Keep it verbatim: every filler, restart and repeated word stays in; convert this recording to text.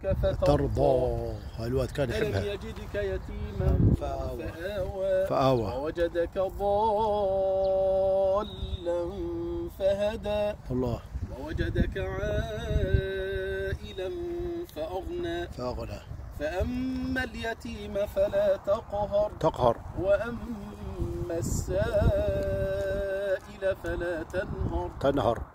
يجدك فترضى. الواد كان يحبها. ألم يجدك يتيما فآوى فآوى, فآوى. ووجدك ضالا فهدى. الله. ووجدك عائلا فأغنى فأغنى. فأما اليتيم فلا تقهر تقهر. وأما السائل فلا تنهر تنهر.